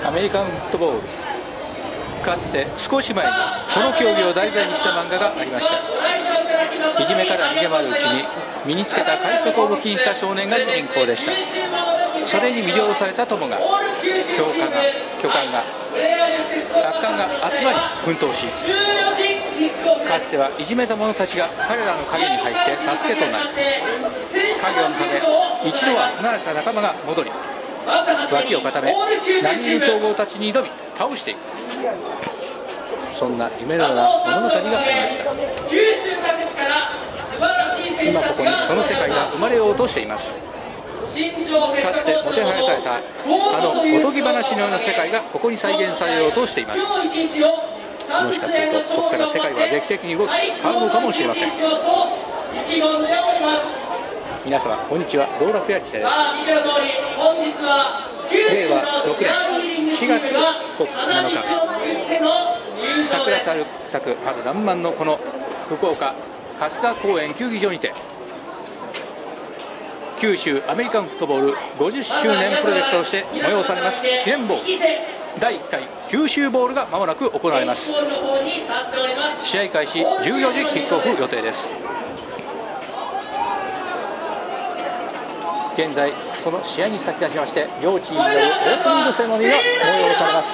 アメリカンフットボール、かつて少し前にこの競技を題材にした漫画がありました。いじめから逃げ回るうちに身につけた快速を武器にした少年が主人公でした。それに魅了された友が教官が悪漢が集まり奮闘し、かつてはいじめた者たちが彼らの影に入って助けとなり、影のため一度は離れた仲間が戻り、脇を固め並みいる強豪たちに挑み倒していく、そんな夢のような物語がありました。今ここにその世界が生まれようとしています。かつてもてはやされたあのおとぎ話のような世界がここに再現されようとしています。もしかするとここから世界は劇的に動き変わるのかもしれません。皆様こんにちは、道楽屋理瀬です。令和6年4月7日、桜咲く春爛漫のこの福岡春日公園球技場にて、九州アメリカンフットボール50周年プロジェクトとして催されます記念ボール第1回九州ボールがまもなく行われます。試合開始14時キックオフ予定です。現在その試合に先立ちまして両チームによるオープニングセレモニーが催されます。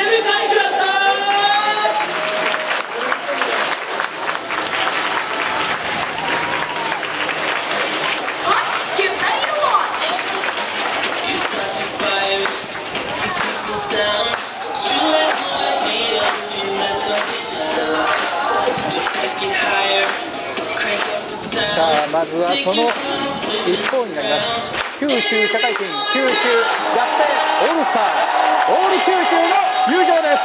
さあまずはその一方になります。九州社会人、九州学生オールスター、オール九州の入場です。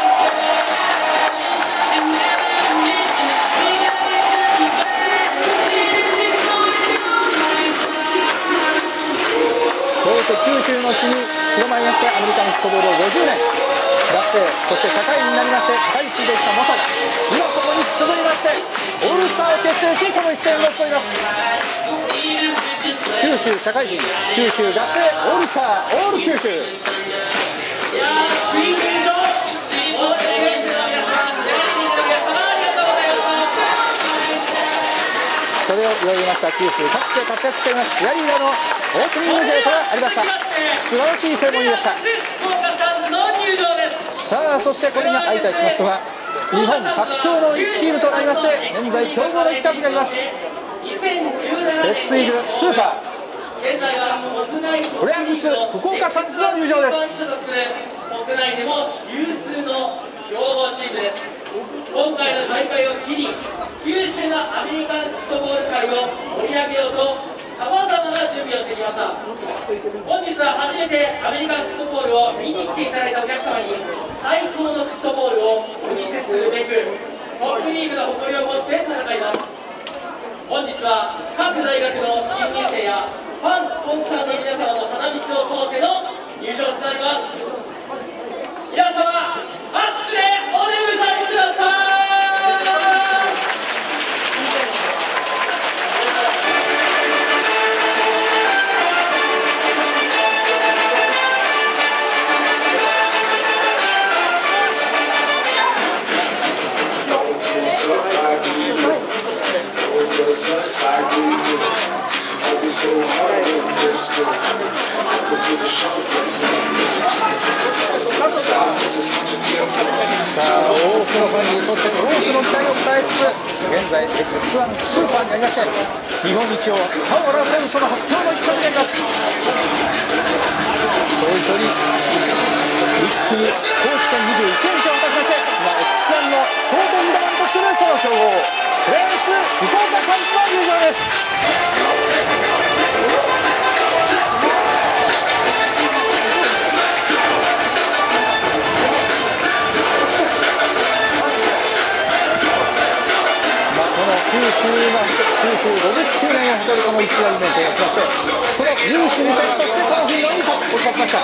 京都九州の地に広まりまして、アメリカンフットボールを50年、学生そして社会人になりまして語り継いできた猛者が今ここにくつぶりましてオールスターを結成し、この一戦を競います。九州社会人、九州学生オールスター、オール九州。それを彩りました九州各地で活躍していますチアリーダーのオープニングゲートがありました。素晴らしいセレモニーでした。さあそしてこれに相対しますのが日本発強のチームとなりまして、現在強豪の一角になります X リーグスーパーブレアンギス福岡サンズの入場です。 国内でも有数の強豪チームです。今回の大会を機に九州のアメリカンフットボール界を盛り上げようとさまざまな準備をしてきました。本日は初めてアメリカンフットボールを見に来ていただいたお客様に最高のフットボールをお見せするべくトップリーグの誇りを持って戦います。本日は各大学の新入生やファンスポンサーの皆様の花道を通っての入場となります。皆様拍手でお出迎えください。 さあ多くのファンにそして多くの期待を応えつつ現在 X1 スーパーになりまして日本一を他を争うその発表の一角になります。それぞれ一気に公式戦21連勝を果たしまして今 X1 の頂点にダントするその強豪フレンス福岡サンズの入場です。九州50周年を誇るこの一大イベントをしましてその有志に戦としてこのフィールドにおり立ちました。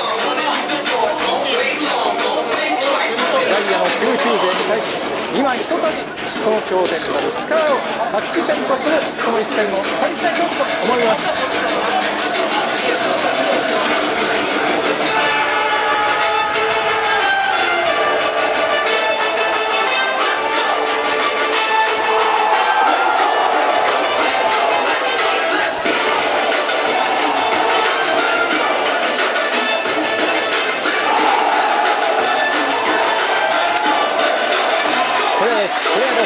ダイヤの九州勢に対し今ひとたびその頂点となる力を発揮戦とするその一戦を期待したいと思います。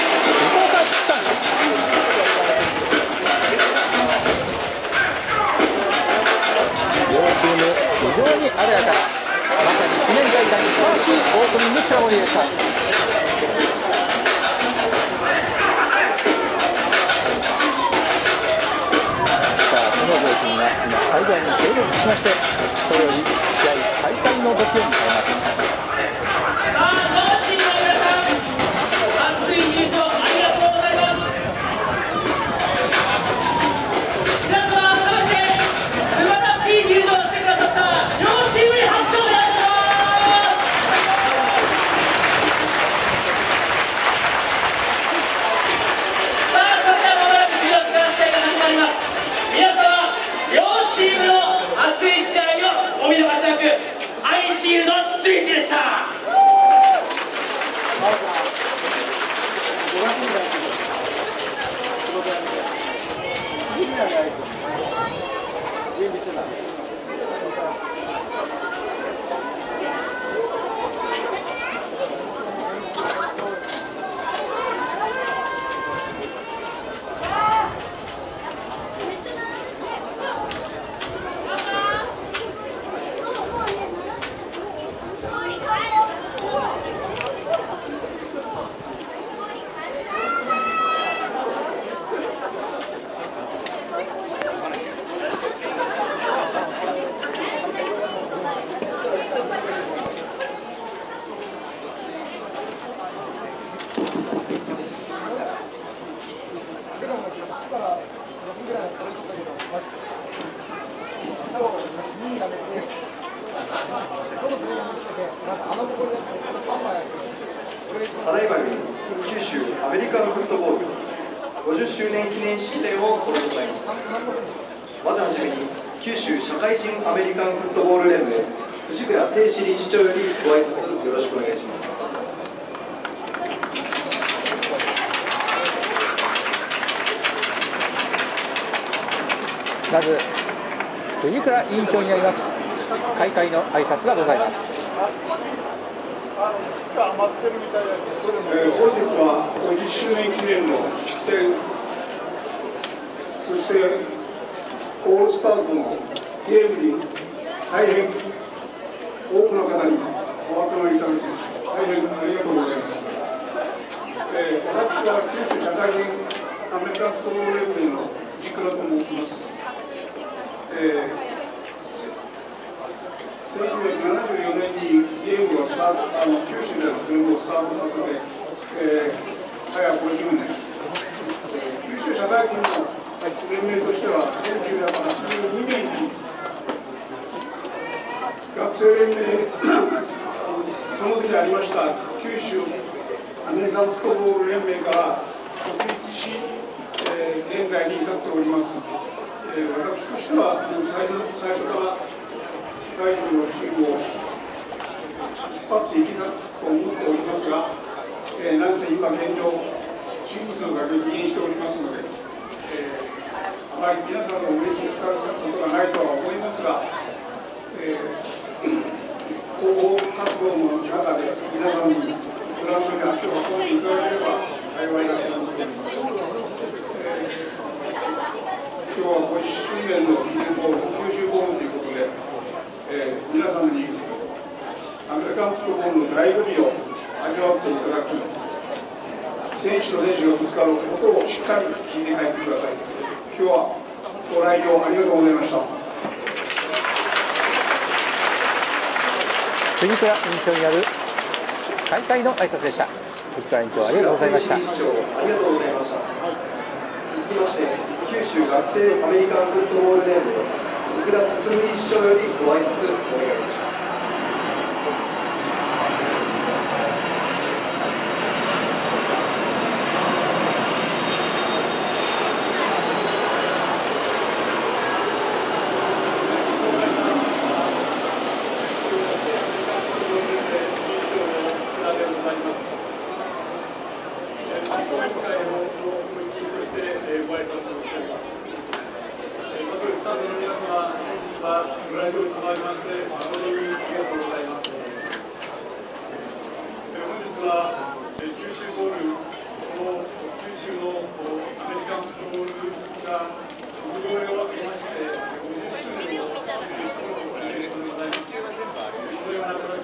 ます福岡さん。両チーム非常にあでやかな、まさに記念大会にふさわしいオープニングセレモニーでした。その両チームが今最大に整列しまして、これより試合再開の時を迎えます。 ただいまより九州アメリカンフットボール50周年記念式典を執り行います。まずはじめに九州社会人アメリカンフットボール連盟藤倉誠志理事長よりご挨拶よろしくお願いします。 まず藤倉委員長になります。開会の挨拶がございます。 本日は50周年記念の式典、そしてオールスターズのゲームに大変多くの方にお集まりいただき大変ありがとうございます。私は九州社会人アメリカンフットボール連盟の藤倉と申します。1974年にゲームを九州でのゲームをスタートさせて、早50年、九州社会人の連盟としては1982年に学生連盟その時ありました九州アメリカンフットボール連盟から独立し、現在に至っております。私としては最初から社会人のチームを引っ張っていきたいと思っておりますが、なんせ今現状チーム数が激減しておりますので、あまり皆さんのお目にかかることがないとは思いますが、広報活動の中で皆さんにグラウンドに足を運んでいただければ幸いだと思っております。今日は50周年の記念ボール、九州ボールということで、皆さんにアメリカンフットボールの醍醐味を味わっていただく、選手と選手がぶつかることをしっかり聞いて帰ってください。今日はご来場ありがとうございました。 藤倉委員長による開会の挨拶でした。藤倉委員長ありがとうございました。 ありがとうございました。続きまして九州学生アメリカンフットボール連盟福田進理事長よりご挨拶お願いいたします。 九州ボール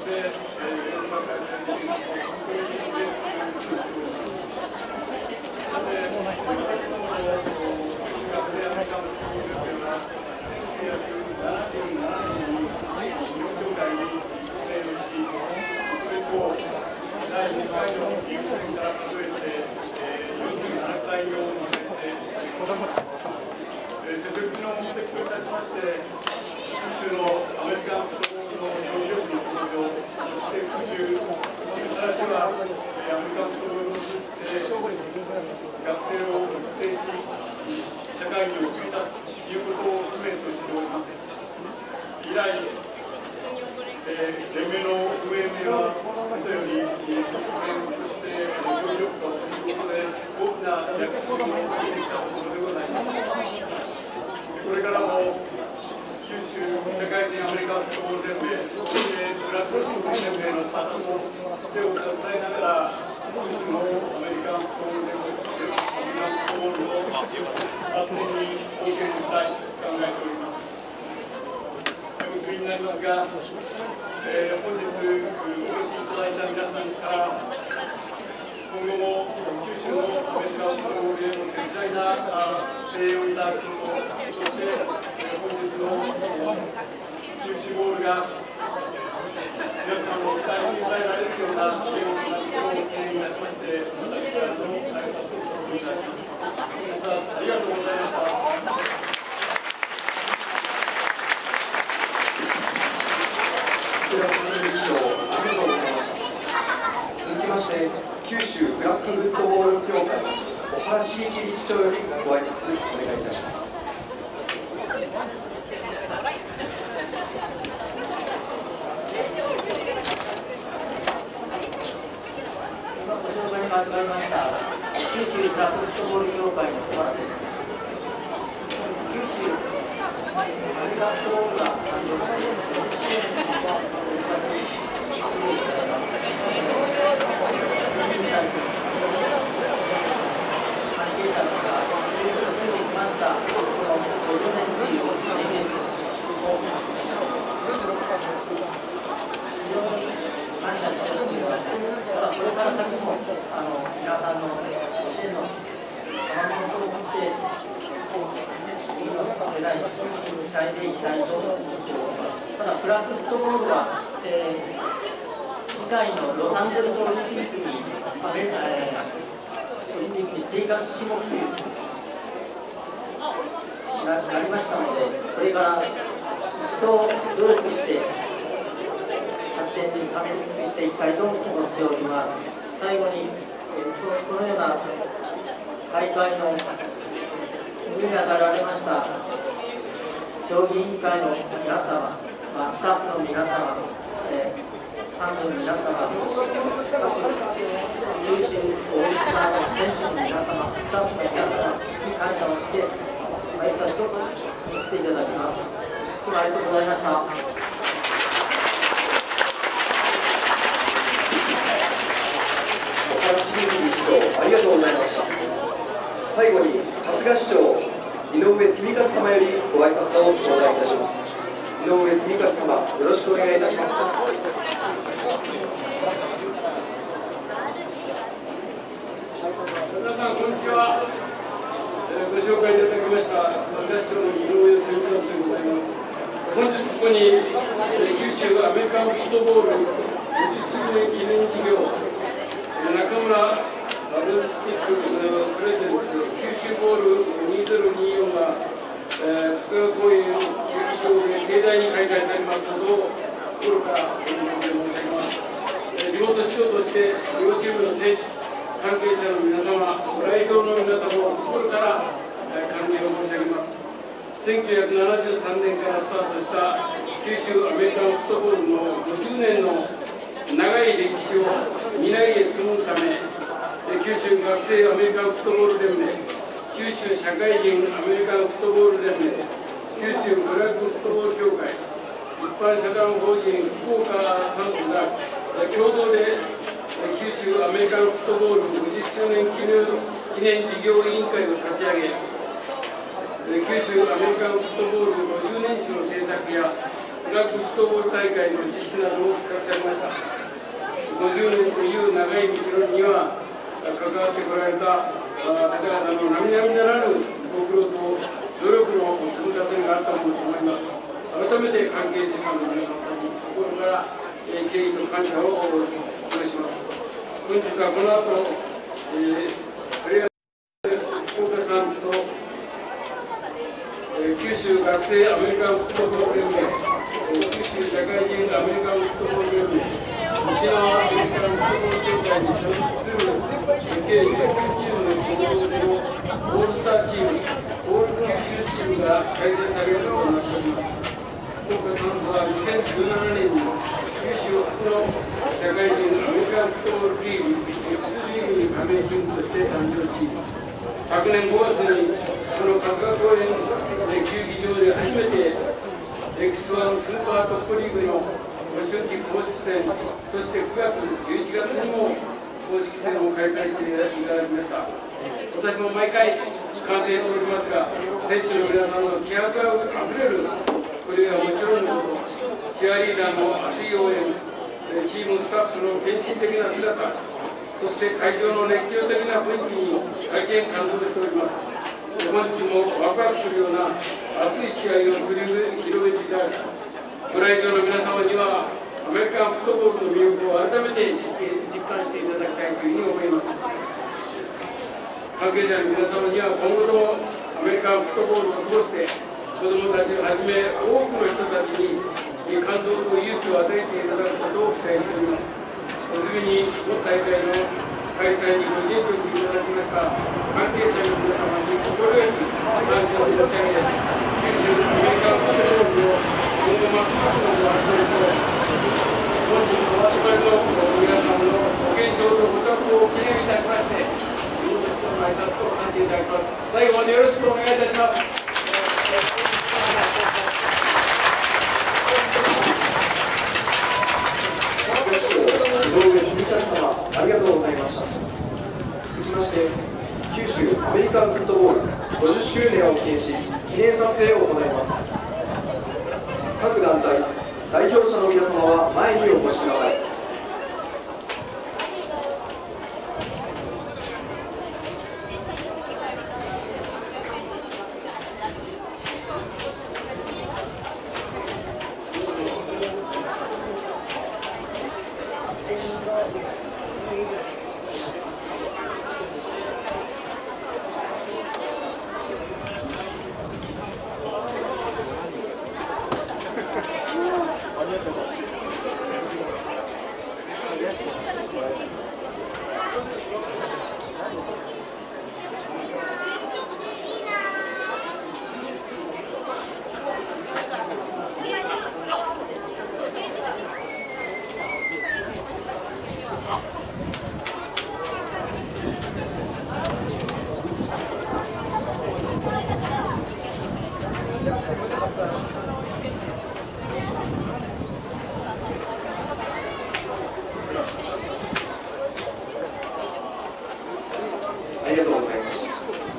1973年からスタートした九州アメリカンフットボールの50年の長い歴史を未来へ紡ぐため、九州学生アメリカンフットボール連盟、九州社会人アメリカンフットボール連盟、九州フラッグフットボール協会、一般社団法人福岡3部が共同で九州アメリカンフットボール50周年記念事業委員会を立ち上げ、九州アメリカンフットボール50年史の制作やフラッグフットボール大会の実施などを企画されました。50年という長い道のりには関わってこられた方々の並々ならぬご苦労と努力の積み重ねがあったものと思います。改めて関係者の皆様に心から敬意と感謝を表します。本日はこの後、ありがとうございます。福岡サンズと、九州学生アメリカンフットボール連盟、九州社会人アメリカンフットボール連盟、沖縄アメリカンフットボール協会に所属する計19チームのオールスターチーム、オール九州チームが開催されることになっております。福岡サンズは2017年に九州初の社会人アメリカンフットボールリーグ X リーグに加盟チームとして誕生し、昨年5月にこの春日公園球技場で初めて X1 スーパートップリーグの春季公式戦、そして9月、11月にも公式戦を開催していただきました。私も毎回観戦しておりますが、選手の皆さんの気迫あふれるプレーはもちろんのこと、チアリーダーの熱い応援、チームスタッフの献身的な姿、そして会場の熱狂的な雰囲気に大変感動しております。本日もワクワクするような熱い試合を繰り広げていただき、ご来場の皆様にはアメリカンフットボールの魅力を改めて実感していただきたいというふうに思います。関係者の皆様には今後ともアメリカンフットボールを通して子どもたちをはじめ多くの人たちに感動と勇気を与えていただくことを期待しております。次に本大会の開催にご尽力いただきました関係者の皆様に心よく感謝を申し上げ、九州アメリカンフットボールを今後ますますのご発展と、本日のお集まりの皆様のご健勝とご多幸を記念いたしまして、自分としての挨拶とさせていただきます。最後までよろしくお願いいたします。 井上杉田様、ありがとうございました。続きまして、九州アメリカンフットボール50周年を記念し、記念撮影を行います。各団体代表者の皆様は前にお越しください。ありがとうございました。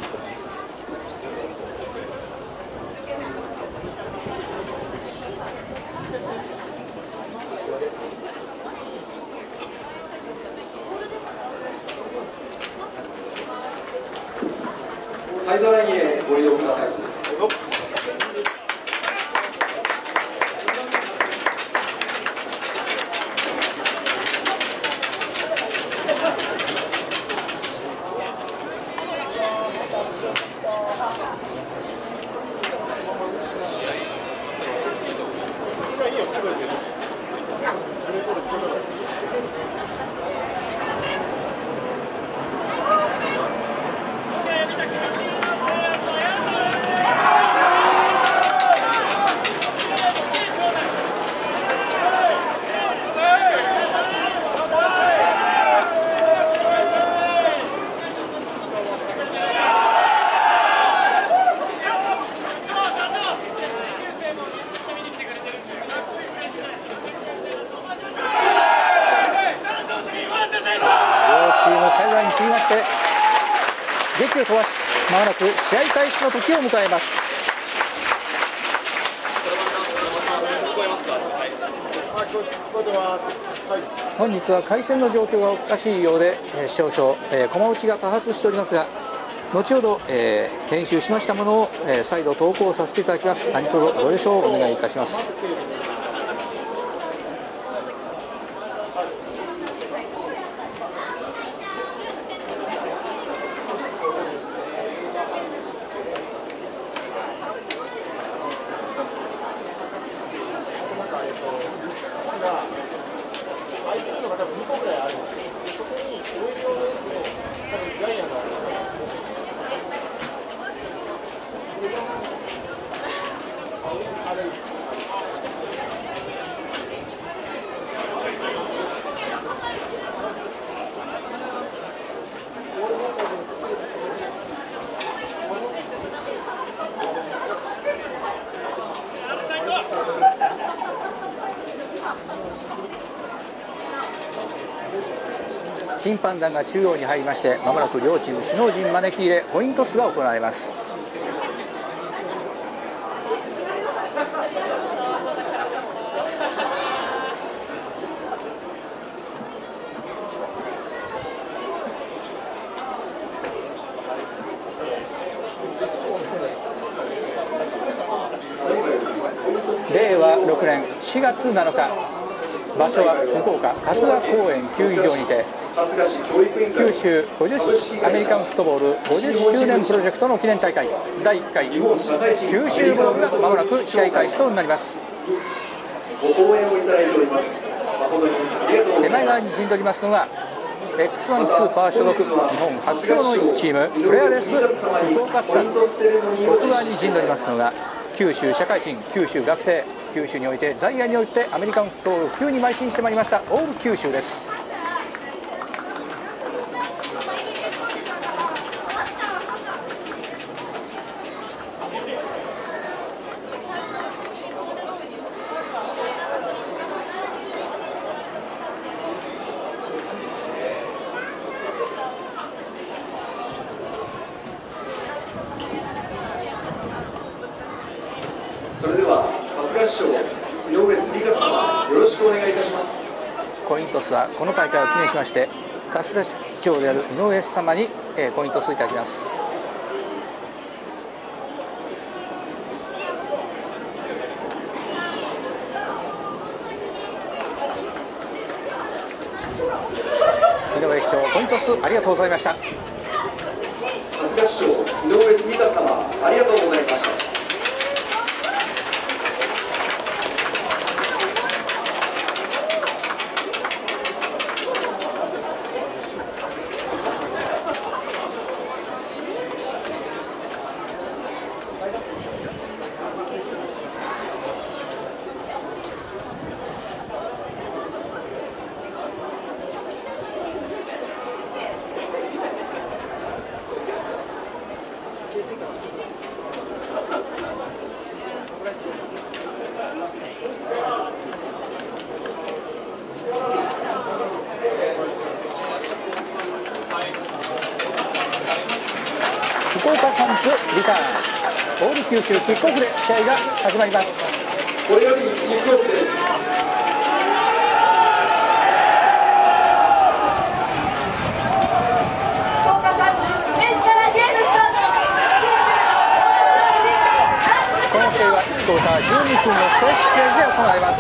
サイドラインへご移動ください。 続きまして檄を飛ばし、まもなく試合開始の時を迎えます。 聞こえますか？はい。 本日は回線の状況がおかしいようで、少々、駒打ちが多発しておりますが、後ほど、編集しましたものを、再度投稿させていただきます。何卒ご了承をお願いいたします。審判団が中央に入りまして、まもなく両チーム首脳陣招き入れコイントスが行われます。令和6年4月7日、場所は福岡春日公園球技場にて、九州50アメリカンフットボール50周年プロジェクトの記念大会第1回九州ボールがまもなく試合開始となります。 ご応援をいただいております。誠にありがとうございます。 手前側に陣取りますのが X1 スーパー所属日本初強のチームプレアレス福岡スタッツ。奥側に陣取りますのが九州社会人、九州学生、九州において在野においてアメリカンフットボール普及に邁進してまいりましたオール九州です。 それでは春日市長井上杉勝様、よろしくお願いいたします。 コイントスはこの大会を記念しまして春日市長である井上様に、コイントスいただきます。井上市長コイントスありがとうございました。 春日市長井上杉勝様、ありがとうございました。 福岡サンズリターンオール九州キックオフで試合が始まります。 これよりキックオフです。 この試合は1クォーター12分の正式ページで行われます。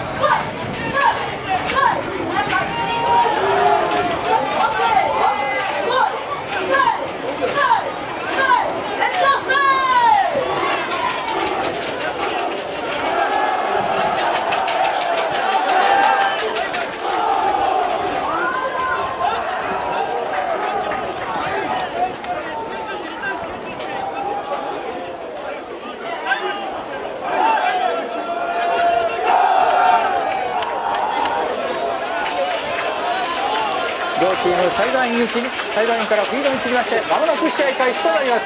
両チームサイドラインからフィードに散りまして、まもなく試合開始となります。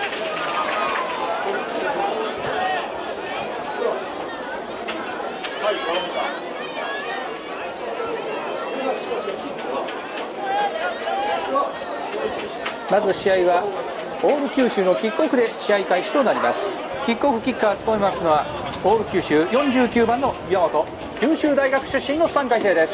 まず試合はオール九州のキックオフで試合開始となります。キックオフキッカーを務めますのはオール九州49番の岩本、 九州大学出身の3回生です。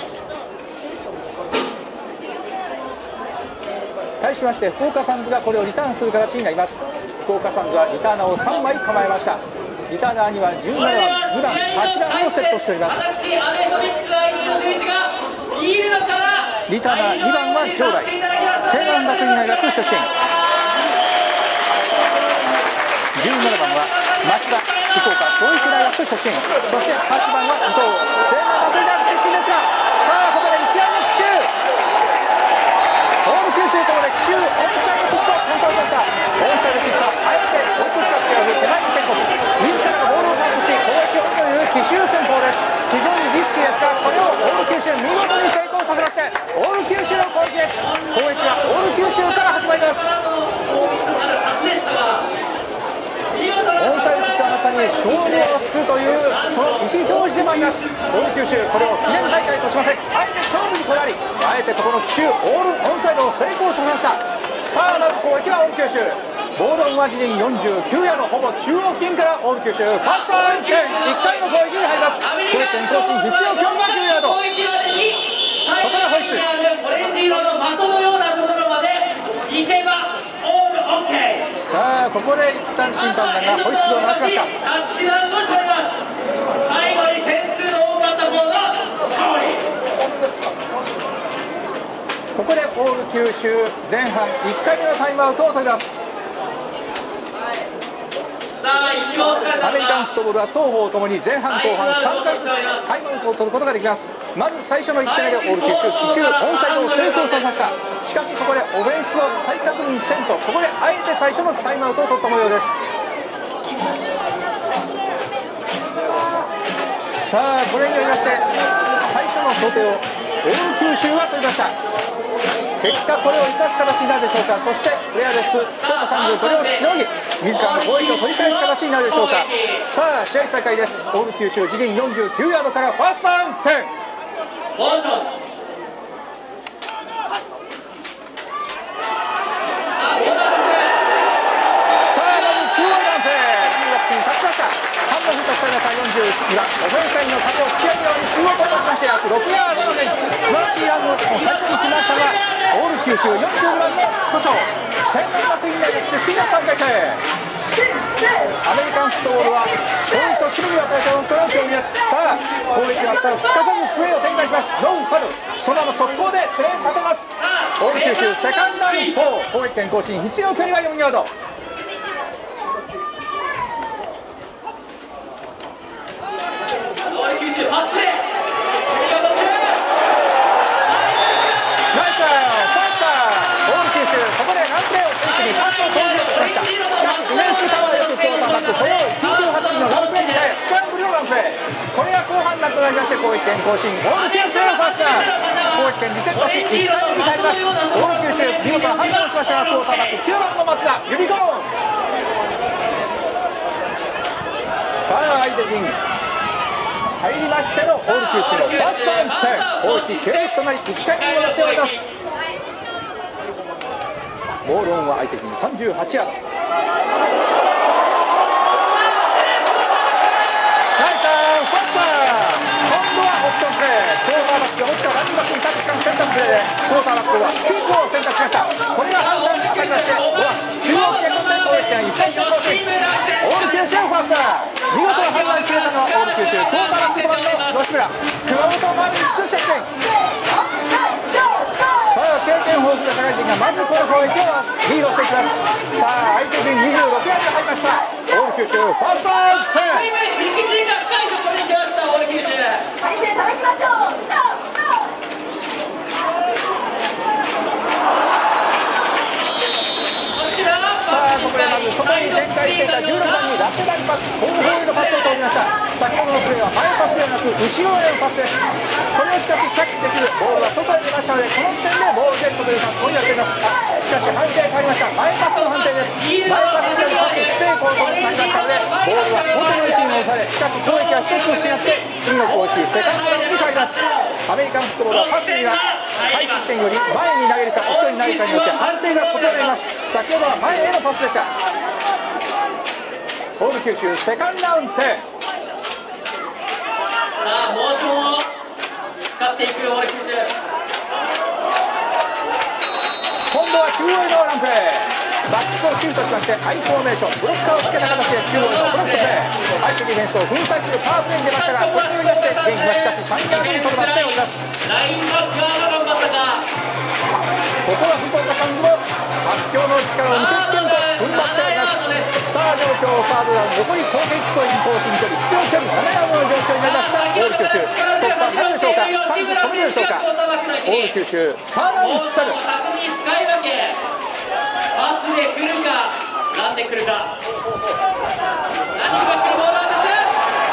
対しまして福岡サンズがこれをリターンする形になります。福岡サンズはリターナーを3枚構えました。リターナーには17番、2番、8番をセットしております。リターナー2番は城代、西南学院大学出身。17番は増田、福岡教育大学出身。そして8番は伊藤、西南学院大学出身ですが、さあここでいきなり奇襲、オール九州ともで奇襲オンサイドキックをコントロールしました。オンサイドキックはあえて奥深く手を振って前に転国、自らがボールを確保し攻撃をという奇襲戦法です。非常にリスキーですが、これをオール九州見事に成功させまして、オール九州の攻撃です。攻撃はオール九州から始まります。オンサイドキックはまさに勝負をするというその意思表示でもあります。オール九州、これを記念大会としません。あえて勝負にこだわり、あえてこの奇襲オールオンサイドを成功させました。さあまず攻撃はオール九州、ボールオンは自陣49ヤード、ほぼ中央付近からオール九州ファーストアウト1回の攻撃に入ります。これ転向心必要距離が10ヤード、ここからホイッスル、 オレンジ色の的のようなところまで行けばオールオッケー。 さあここで一旦審判団がホイッスルを回しました。 タッチダウンを取ります。最後に点数の多かった方が勝利。 ここでオール九州前半1回目のタイムアウトを取ります。アメリカンフットボールは双方ともに前半後半3回ずつタイムアウトを取ることができます。まず最初の1点目でオール九州奇襲オンサイドを成功させました。しかしここでオフェンスを再確認せんと、ここであえて最初のタイムアウトを取った模様です。さあこれによりまして最初の初手をオール九州が取りました。結果これを生かす形になるでしょうか。そしてレアデス福岡サンズこれをしのぎ自らの攻撃を取り返す形になるでしょうか。さあ試合再開です。オール九州自陣49ヤードからファーストダウン10。 モーション。 さあまず中央ダウンプレー、ランナーバックに立ちました。半分振った草さん42番オフェンスラインの壁を突き上げるように中央突破しまして約6ヤードの面、素晴らしいランを最初に来ましたがオール九州42番の古性、西南学院大学出身の3回生。アメリカンフットボールは攻撃と守備に分かれたこの競技です。さあ攻撃はすかさずプレーを展開します。ノーファル、そのまま速攻でプレー立てます。オール九州セカンドダウン4、攻撃権更新、必要距離は4ヤード。 オール九州パスプレー。 ここでランプレーを一気にパスを攻撃しました。しかしディフェンスカバーよくクォーターバック、これを緊急発進のランプレーに変えスクランブルのランプレー、これが後半なくなりまして攻撃権更新、オール九州のファーストダウン、攻撃権リセットし1回目に入ります。オール九州見事な判断をしましたがクォーターバック9番の松田ユニコーン。さあ相手陣入りましてのオール九州のファーストダウン10、攻撃継続となり1回目に戻っております。ボールオンは相手陣38ヤード。ナイスファースター、今度はオプションプレー、クォーターバックがもしくはランニングバックにタッチ間選択プレーでクォーターバックはキープを選択しました。これが判断に当たりまして中央系の攻撃権1回戦更新、オール九州ファースター、見事な判断に決めたのはオール九州クォーターバック5番の吉村、熊本マリン2セクション。さあ経験豊富な社会人がまずこの攻撃をリードしていきます。さあ相手陣26ヤード入りました。オール九州ファーストアウト10。 力点が深いところに来ましたオール九州。 はいでいただきましょう。 さあここでまず外に展開していた16番にラテラルパス、後方へのパスを通りました。先ほどのプレーは前パスではなく後ろへのパスです。これをしかしキャッチできる、ボールは外へ出ましたのでこの時点でボールゲットという格好になっています。しかし判定変わりました。前パスの判定です。前パスによるパス不成功となりましたのでボールは元の位置に戻され、しかし攻撃は1つ失って次の攻撃セカンドラウンドに変わります。アメリカンフットボールはパスには開始地点より前に投げるか後ろに投げるかによって判定が異なります。先ほどは前へのパスでした。オール九州セカンドダウン10。ささあモーションを使っていくオール九州。 今度は中央へのランプレー、バックスをシュートしましてアイフォーメーション、ブロッカーをつけた形で中央へのクロスプレー、相手ディフェンスを粉砕するパワープレーに出ましたが、これによりましてゲインはしかし3ヤードにとどまっております。 ラインバックは頑張ったか。 ここは福岡さんも発狂の力を見せつけると踏ん張っております。さあ状況、サードダウン残り攻撃と移行進距離、必要距離7ヤードの状況になりました。オール九州突破なるでしょうか、3分飛ぶでしょうか。オール九州さあ何サル巧みに使い分け、パスで来るかランで来るか、ランニングバックのボールは出す。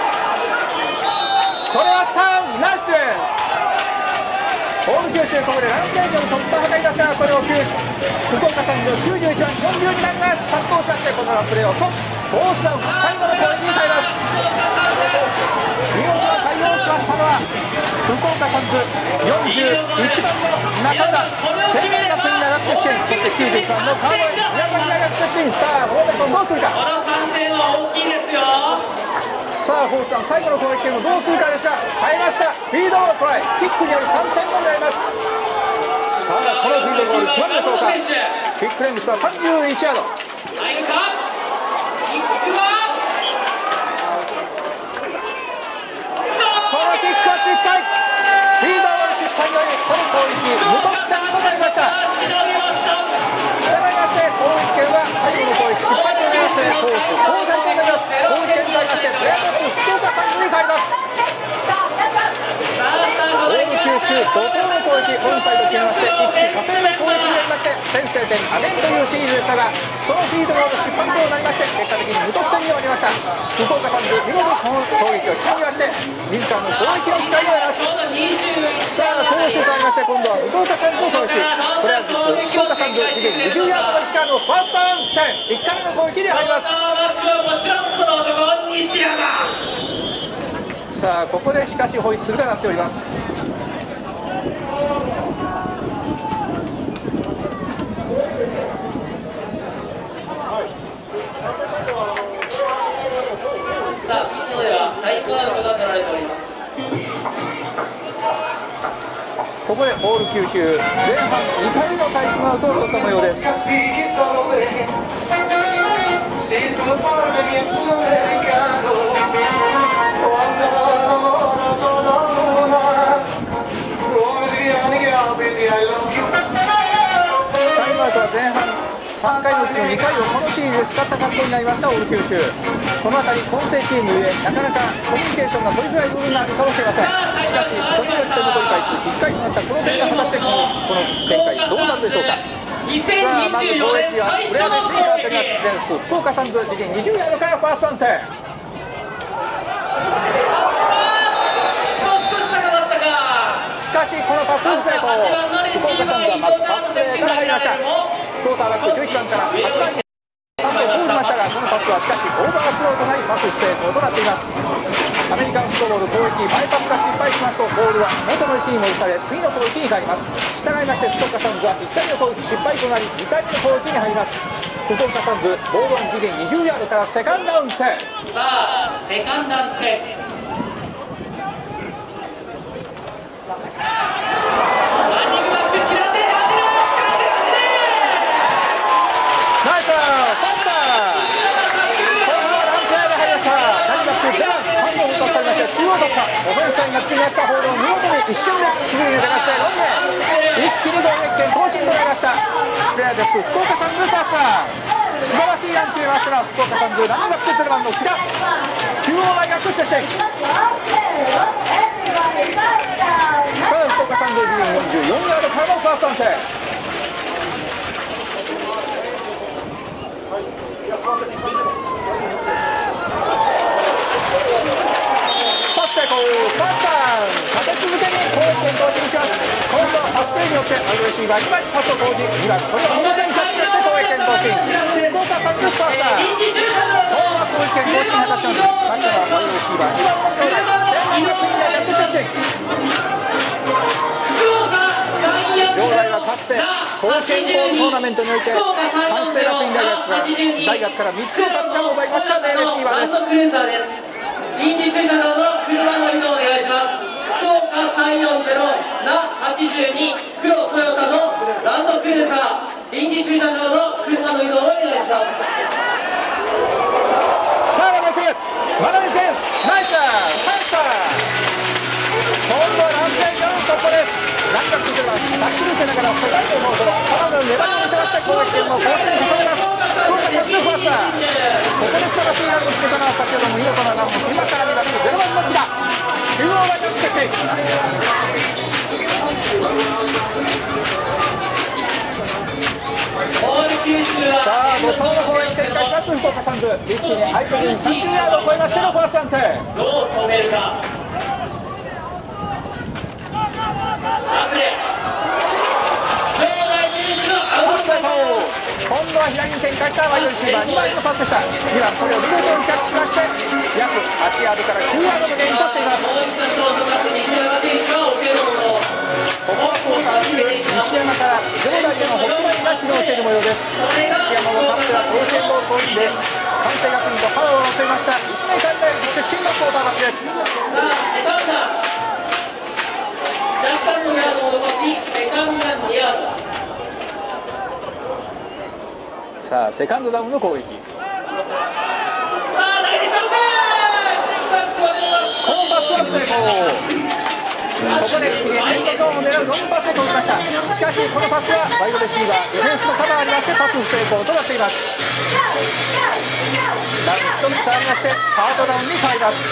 これはサウンズナイスディフェンス。オール九州ここでランゲージの突破を図りましたが、これを福岡さんの91番42番が殺到しまして、このランプレーを阻止、フォースダウン最後の攻撃に変えます。見事な対応をしましたのは福岡サンズ41番の中村、専門学院大学出身、そして91番の川越宮崎大学出身。さあフォーメーションどうするか。 この3点は大きいですよ。 さあフォースダウン最後の攻撃権をどうするかですが、変えました。フィードゴールトライ、キックによる3点を狙います。さあこのフィードゴール決まるでしょうか。キックレングスは31ヤード。 入るか、キックはこのキックは失敗、フィードゴール失敗によりこの攻撃無得点となりました。 しのぎました。 したがいまして攻撃権は最後の攻撃失敗となりまして、攻守交代となります。攻撃権になりましてプレートス福岡サンズに変わります。オール九州怒涛の攻撃、オンサイド決めまして一気呵成の攻撃になりまして先制点アゲンというシリーズでしたが、そのフィードゴール失敗となりまして結果的に無得点に終わりました。福岡サンズ見事この攻撃をしのぎまして自らの攻撃の機会を得ます。さあ攻守となりまして今度は福岡サンズの攻撃、これは福岡サンズ自陣20ヤードの位置からのファーストダウン点1回目の攻撃に入ります。 もちろんこの男西山。 さあここでしかしホイッスルが鳴っております。 さあピッチではタイムアウトが取られております。 ここでオール九州前半2回のタイムアウトを取った模様です。タイムアウトは前半3回のうちの2回をこのシリーズで使った格好になりましたオール九州。この辺り混成チームゆえなかなかコミュニケーションが取りづらい部分があるかもしれません。しかしそれによって残り回数1回となったこの点が果たしてこの展開どうなるでしょうか。さあまず攻撃はプレアデスに変わっております。プレアデス福岡サンズ自陣20ヤードからファーストダウン点。しかしこのパス成功、福岡サンズはまずパスプレーから入りました。クォーターバック11番から8番にパスを通りましたが、このパスはしかしオーバースローとなりパス不成功となっています。アメリカンフットボール攻撃前パスが失敗しますとボールは元の位置に戻され次の攻撃に変わります。したがいまして福岡サンズは1回目の攻撃失敗となり2回目の攻撃に入ります。福岡サンズボールオン自陣20ヤードからセカンドダウン10。 さあセカンドダウン10。中央突破、オフェンスラインが作りましたホールを見事に一瞬でくぐり抜けましてロング一気に攻撃権更新となりました。プレーです。福岡サンズファースター素晴らしいラン決めましたが、福岡サンズランナーバック0番の木田中央大学出身。さあ福岡サンズ自陣44ヤードからのファーストダウン点。成功、パスダウン立て続けに攻撃権更新します。今度はパスプレーによってアドレシーバー2番にパスを投じ2番これを見事にキャッチして攻撃権更新。福岡サンズパスダウン今度は攻撃権更新果たします。パスはアドレシーバー2番の兄弟仙台学院大学出身。兄弟はかつて甲子園ボールトーナメントにおいて関西学院大学から3つのタッチダウンを奪いました名レシーバーです。 臨時駐車場の車の移動お願いします。福岡340な82黒トヨタのランドクルーザー、臨時駐車場の車の移動をお願いします。 さあまだ行く、まだ行く、ナイスだ、パンサー。今度はランナーの突破です。ランナー崩ればタックル受けながら世界のモード、さらなる粘りを見せまして攻撃権も更新に重ねます。福岡さんのファースター、ここで素晴らしいランを決めたのは先ほども見事なランを振りましたが、2番の0番の木田中央大のしかしさあ後藤の方へ展開します。福岡サンズ一気に相手に30ヤードを超えましてのファースト安定。 どう止めるか。 今度は左に展開したワイドレシーバー2番のパスでした。2番これを見事にキャッチしまして約8ヤードから9ヤードのゲインとしています。ここはクォーター西山から場内でのホットラインが機能している模様です。西山もかつては甲子園ボールコインで関西学院とハローを乗せました立命館大学出身のクォーターバックです。 若干のヤードを伸ばしセカンドダウン2ヤード。 さあセカンドダウンの攻撃。このパスは成功。ここで一気にエンドゾーンを狙うロングパスを取りました。しかしこのパスはワイドレシーバーディフェンスのカバーがありましてパス不成功となっています。ダウン1つ変わりましてサードダウンに変わります。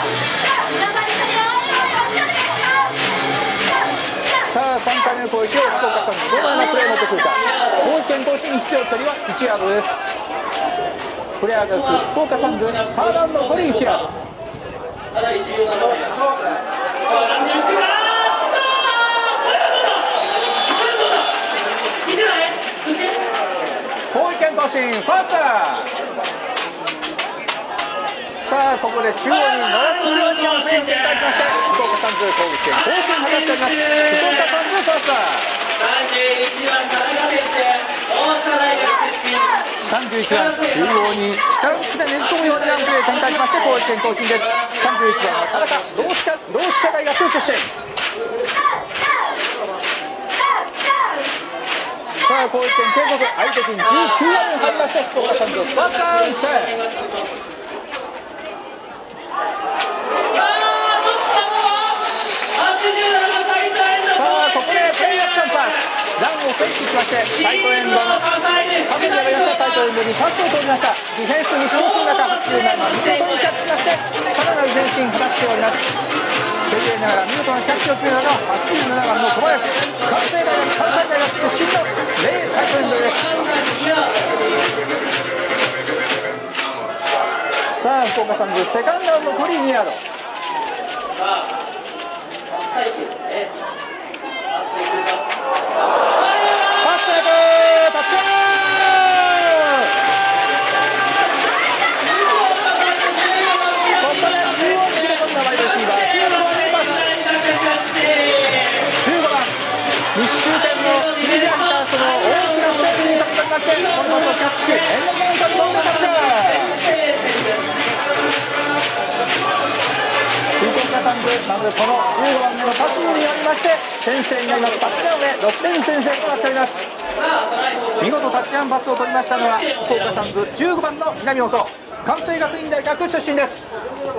さあ3回目の攻撃を福岡さんにどのようなプレーを持ってくるか。攻撃権更新必要距離は1ヤードです。プレーヤーが福岡サンズサードダウン残り1ヤード。 かなり重要な場面。 攻撃権更新ファースター。さあここで中央にノースにワンプレーを展開しまして福岡サンズ攻撃権更新を果たしております。福岡サンズファースター。 31番田中選手、同志社大学出身。 31番中央に力尽きてねじ込むようにワンプレー展開しまして攻撃権更新です。31番は田中同志社大学出身。さあ攻撃権継続、相手陣19ヤードに入りまして福岡サンズファーストアウト。さあここでプレイアクションパスランをフェイクしましてタイトエンドのカメラがやしたタイトエンドにパスを取りました。ディフェンスに密集する中87番見事にキャッチしましてさらなる前進果たしております。競り合いながら見事なキャッチを決めたのは87番の小林、関西大学出身のレイタイトエンドです。さあ福岡サンズセカンドダウン残り2ヤード。 さあパス体系ですね。パスでくるか。 パスセーブタッチダウン。ここで中央に切れ込んだワイドレシーバー15番にパス。15番密集点の切り開いたその大きなスペースに飛び込みましてこのパスをキャッチしエンドゾーンに飛び込んでタッチダウン。福岡サンズまずこの15番目のパスによりまして先制になります。タッチダウンで6点先制となっております。見事タッチダウンパスを取りましたのは福岡サンズ15番の南本、関西学院大学出身です。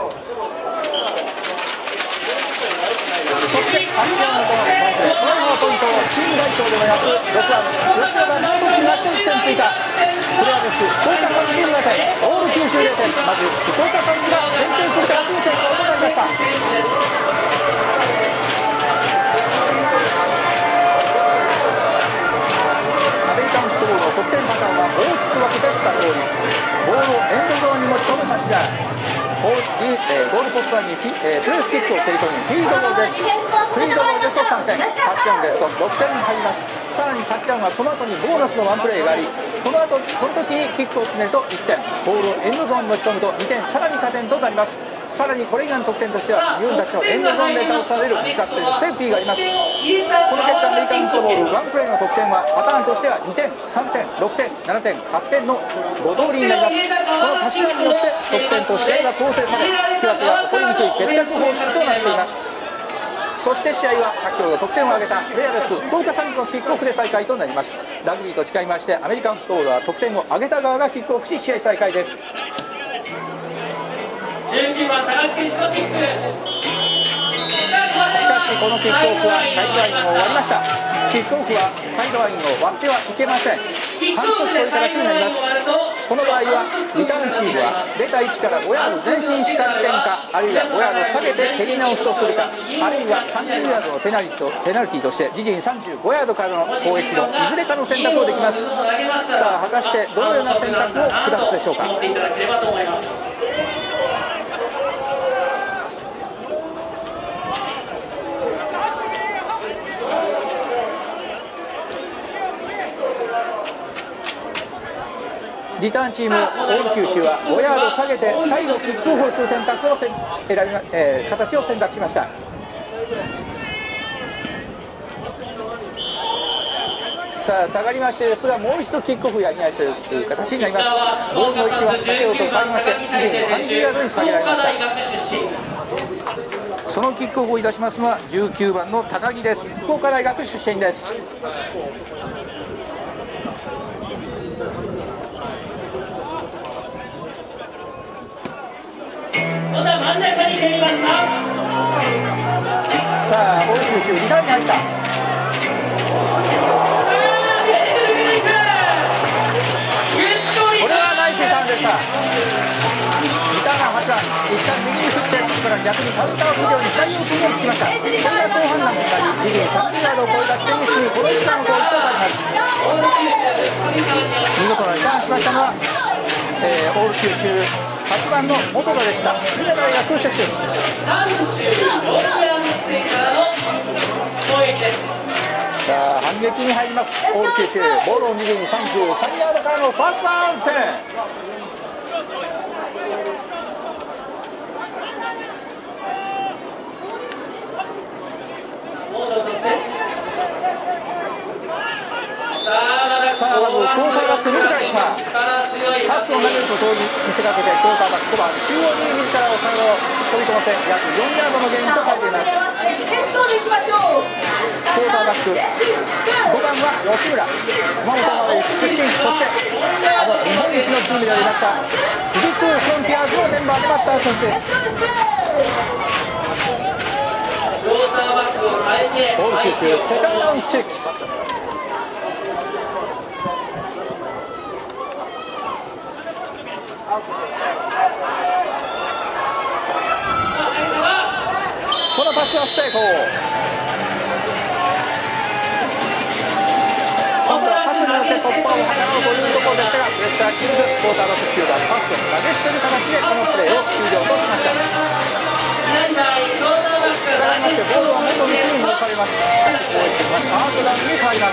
そしてタッチダウンのこのポイントをチーム代表で目指す6番吉野がナイトに出して1点追加。プレーです福岡サンズ7点オール九州0点。まず福岡サンズが先制する形に成功となりました。アメリカンフットボールの得点パターンは大きく分けて2通り。ボールをエンドゾーンに持ち込むタッチダウン、ゴールポストにプレースキックを蹴り込むフィードボールです。フィードボールですと3点、タッチダウンですと6点に入ります。さらにタッチダウンはその後にボーナスのワンプレーがありこの時にキックを決めると1点、ボールをエンドゾーンに持ち込むと2点、さらに加点となります。 さらにこれ以外の得点としては自分たちのエンドゾーンで倒される自殺というセーフティーがあります。この結果アメリカンフットボールワンプレーの得点はパターンとしては2点、3点、6点、7点、8点の5通りになります。この足し算によって得点と試合が構成され、引き分けが起こりにくい決着方式となっています。そして試合は先ほど得点を挙げたレアレス福岡サンズのキックオフで再開となります。ラグビーと違いましてアメリカンフットボールは得点を挙げた側がキックオフし試合再開です。 19番高木選手のキック。 しかしこのキックオフはサイドラインを割りました。キックオフはサイドラインを割ってはいけません。反則といったらしになります。この場合はリターンチームは出た位置から5ヤード前進した点か、あるいは5ヤード下げて蹴り直しとするか、あるいは30ヤードのペナルティとして自陣35ヤードからの攻撃のいずれかの選択をできます。さあ果たしてどのような選択を下すでしょうか。リターンチームオール九州は5ヤード下げて再度キックオフをする選択を形を選択しました。さあ下がりましてですが、もう一度キックオフやり直しという形になります。ボールの位置は先ほどと変わりまして30ヤードに下げられました。そのキックオフをいたしますのは19番の高木です。福岡大学出身です。 まだ真ん中に蹴りました。 さあオール九州リターンに入った。これはナイスリターンでした。リターンが8番、一旦右に振ってそこから逆にカウンターを切るように左を組むようにしました。これが後半段になり自陣30ヤードを超えた視点に進み、この一番の攻撃となります。見事なリターンしましたのは、オール九州8番の元田でした。三重大学出身。 34ヤード地点からの攻撃です。 さあ反撃に入ります。オール九州ボールを右に33ヤードからのファーストダウン点。さあまずクォーターバック自らいった。パスを投げると同時に見せかけてクォーターバック5番中央に自らを体を飛び込ませ約4ヤードのゲインと書いています。クォーターバック5番は吉村、熊本大学出身、そして日本一のチームでありました富士通フロンティアーズのメンバーでもあった選手です。オール九州セカンドダウン6。このパスは不成功。今度はパスによって突破を図ろうというところでしたが、プレッシャー続くクォーターバック9番パスを投げ捨てる形でこのプレーを終了としました。したがいましてボールは元に戻されます。しかし攻撃はサードダウンに変わります。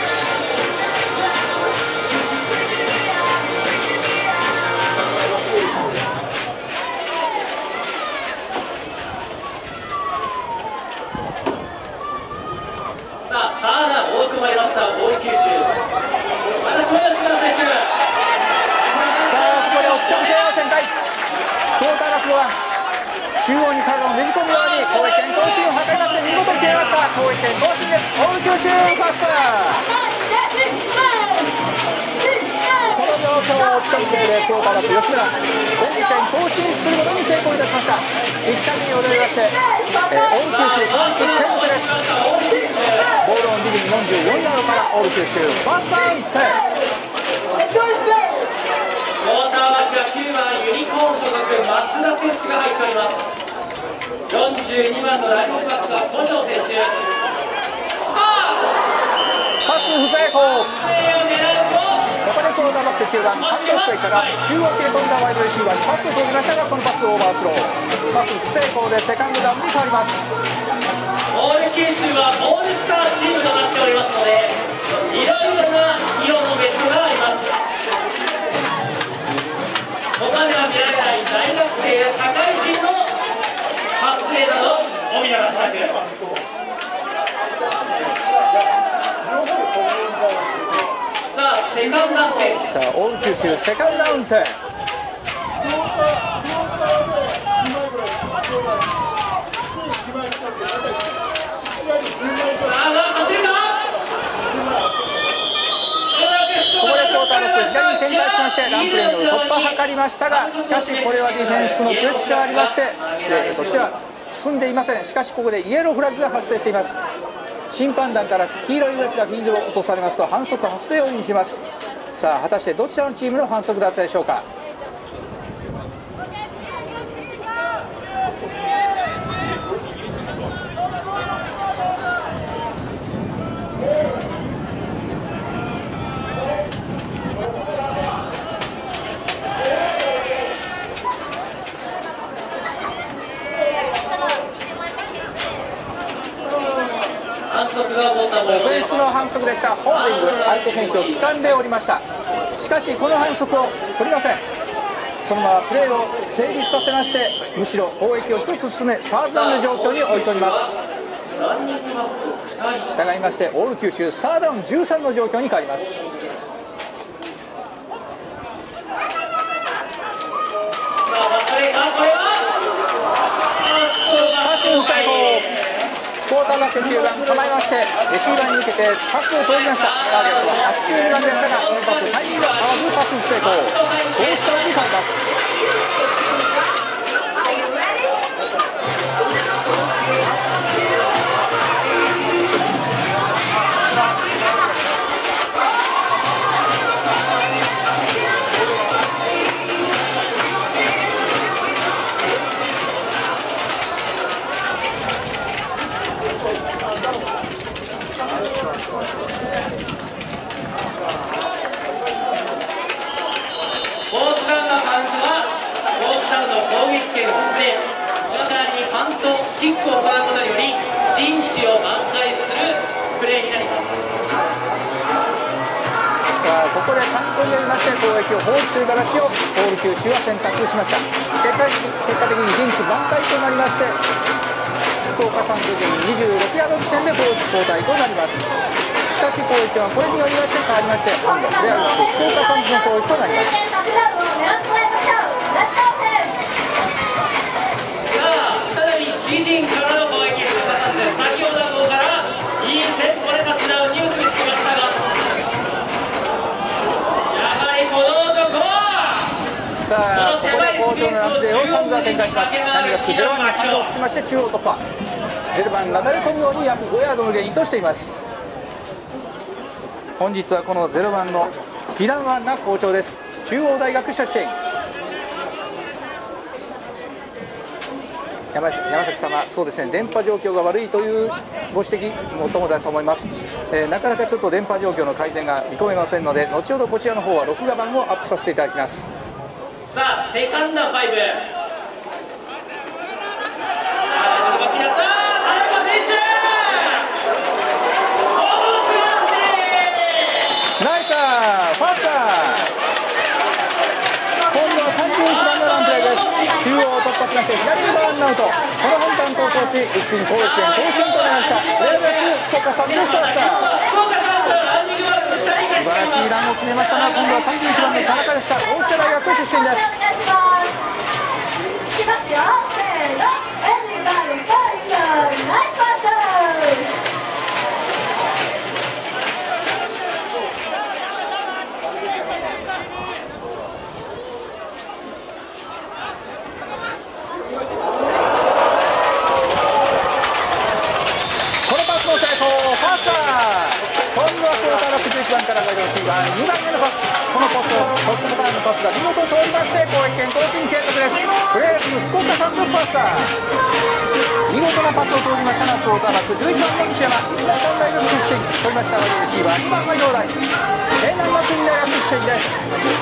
さあ追い込まれましたオール九州。またしまいました選手。 さあここでオプション系の展開。クォーターバック5番中央に体をねじ込むように攻撃権更新を図りまして見事に決めました。攻撃権更新です。オール九州ファースト。この状況をオプション系でクォーターバック吉村攻撃権更新することに成功いたしました。1回目に戻りまして、オール九州攻撃継続です。ボールオンリビン44ヤードからオール九州ファーストダウン。 クォーターバックは9番ユニコーン所属松田選手が入っております。42番のラインバックは古城選手。さあパス不成功。ここでクォーターバック9番ハンドオフから中央切り込んだワイドレシーバーにパスを投じましたが、このパスオーバースロー、パス不成功でセカンドダウンに変わります。 オール九州はオールスターチームとなっておりますので、いろいろな色のベッドがあります。他では見られない大学生や社会人のセカンドダウン点。 さあオール九州セカンドダウン点。ここでクォーターバック左に展開しましてランプレーの突破を図りましたが、しかしこれはディフェンスのプレッシャーありましてプレーとしては進んでいません。しかしここでイエローフラッグが発生しています。審判団から黄色いウエスがフィールドを落とされますと反則発生を意味します。さあ果たしてどちらのチームの反則だったでしょうか。オフェンスの反則でした。ホールディング、相手選手を掴んでおりました。しかしこの反則を取りません。そのままプレーを成立させまして、むしろ攻撃を1つ進めサードダウンの状況に置いております。従いましてオール九州サードダウン13の状況に変わります。パス成功。クォーターバック9番構えましてレシーバーに向けてパスを通りました。ターゲットは82番でしたがこのパスタイミングが合わずパス成功。ゴースターに変わります。 キックを行うことにより陣地を挽回するプレーになります。 さあここで単行によりまして攻撃を放棄する形をオール九州は選択しました。結果的に陣地挽回となりまして福岡3区陣26ヤード地点で攻守交代となります。しかし攻撃はこれによりまして変わりまして今度はプレアルス福岡3区の攻撃となります。 自陣からの攻撃、先ほどの方からいいテンポでタッチダウンに結びつきましたが、やはりこの男はさあここで好調なランプレーをサンズは展開します。何が0番にハンドオフしまして中央突破、0番なだれ込むように約5ヤードのゲインとしています。本日はこの0番のキランワンが好調です。中央大学出身。山崎様、そうですね、電波状況が悪いというご指摘もっともだと思います。なかなかちょっと電波状況の改善が見込めませんので、後ほどこちらの方は録画版をアップさせていただきます。 さあ、セカンド5。さあ、バッキーだった、田中選手。 ナイスファースター。今度は31番のランプレーです。中央を突破しまして左にワンアウト。この判断投稿し一気に攻撃権更新となりました。プレーベース福岡さんのファースター。素晴らしいランを決めましたが今度は31番の田中でした。大下大学出身です。いきますよ、せーの、エブリバディファイター、ナイスファースター。今度はクォーターバック11番からワイドレシーバー2番目のパス、このポストパターンのパスが見事通りまして攻撃権更新継続です。プレース福岡さんのパスター、見事なパスを通りましたがクォーターバック11番の西山、日本大学出身、取りましたワイドレシーバー2番ワイド大、西南学院大学出身です。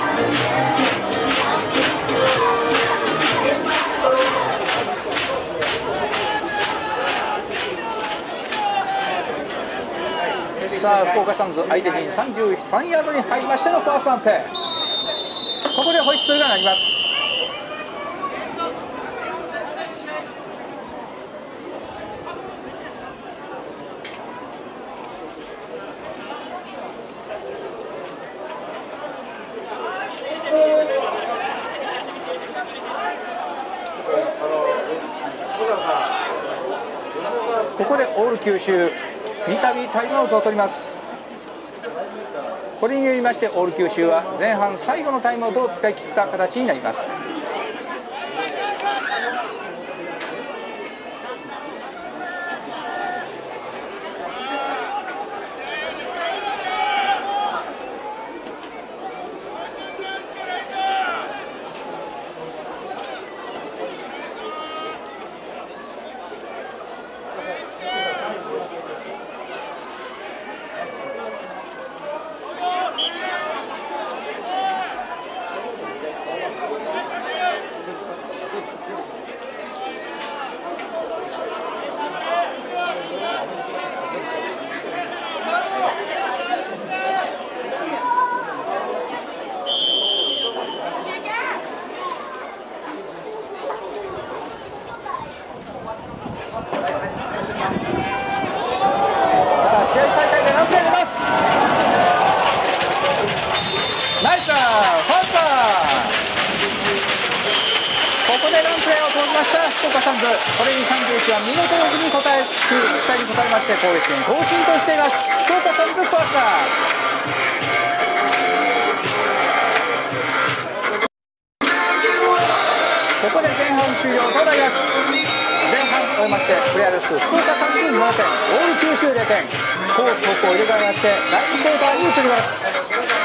さあ福岡サンズ相手陣33ヤードに入りましてのファースト安定、ここでホイッスルが鳴ります。 ール九州三度タイムアウトを取ります。これによりましてオール九州は前半最後のタイムアウトを使い切った形になります。これに31は見事に期待に応えまして攻撃権更新としています。福岡サンズファースター。ここで前半終了となります。前半終えましてプレーヤー数福岡サンズ7点、オール九州0点、攻守方向入れ替えまして第2クォーターに移ります。